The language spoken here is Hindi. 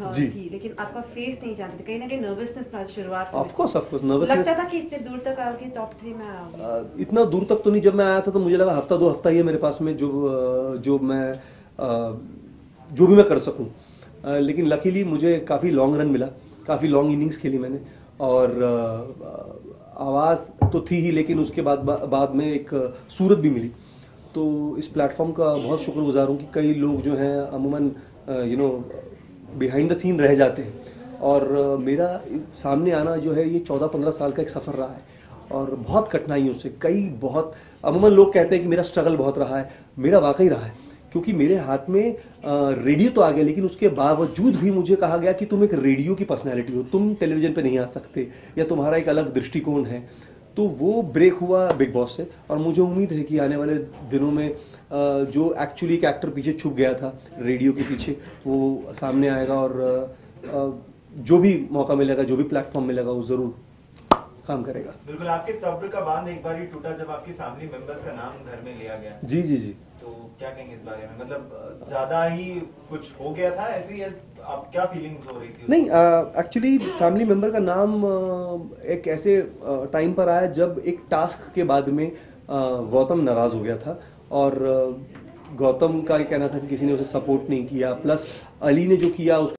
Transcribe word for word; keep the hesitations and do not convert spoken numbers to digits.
जी। थी, लेकिन आपका फेस नहीं जानते थे, कहीं ना कहीं नर्वसनेस था शुरुआत में? Of course of course nervousness लगता था कि इतने दूर तक आओगे, टॉप थ्री में आओगे? अ, इतना दूर तक तो नहीं। जब मैं आया था तो मुझे लगा हफ्ता दो हफ्ता ही है मेरे पास में जो अ, जो मैं अ, जो भी मैं कर सकूं। अ, लेकिन लकीली मुझे काफ़ी लॉन्ग रन मिला, काफ़ी लॉन्ग इनिंग्स खेली मैंने। और अ, आवाज़ तो थी ही, लेकिन उसके बाद बा, बाद में एक सूरत भी मिली। तो इस प्लेटफॉर्म का बहुत शुक्रगुजार हूँ कि कई लोग जो हैं अमूमन you know behind the scene रह जाते हैं। और अ, मेरा सामने आना जो है ये चौदह पंद्रह साल का एक सफ़र रहा है, और बहुत कठिनाइयों से कई बहुत अमूमन लोग कहते हैं कि मेरा स्ट्रगल बहुत रहा है। मेरा वाकई रहा है, क्योंकि मेरे हाथ में रेडियो तो आ गया, लेकिन उसके बावजूद भी मुझे कहा गया कि तुम एक रेडियो की पर्सनैलिटी हो, तुम टेलीविज़न पे नहीं आ सकते, या तुम्हारा एक अलग दृष्टिकोण है। तो वो ब्रेक हुआ बिग बॉस से, और मुझे उम्मीद है कि आने वाले दिनों में अ, जो एक्चुअली एक एक्टर पीछे छुप गया था रेडियो के पीछे, वो सामने आएगा। और अ, अ, जो भी मौका मिलेगा, जो भी प्लेटफॉर्म मिलेगा, वो ज़रूर काम करेगा। बिल्कुल, आपके सब्र का बांध एक बार ही टूटा जब आपकी फैमिली मेंबर्स का नाम घर में लिया गया। जी जी जी। तो क्या कहेंगे इस बारे में? मतलब ज्यादा ही कुछ हो गया था ऐसे ही, आप क्या फीलिंग हो रही थी? नहीं, एक्चुअली फैमिली मेम्बर का नाम uh, एक ऐसे टाइम uh, पर आया जब एक टास्क के बाद में uh, गौतम नाराज़ हो गया था। और uh, गौतम का ये कहना था कि किसी ने उसे सपोर्ट नहीं किया, प्लस अली ने जो किया उस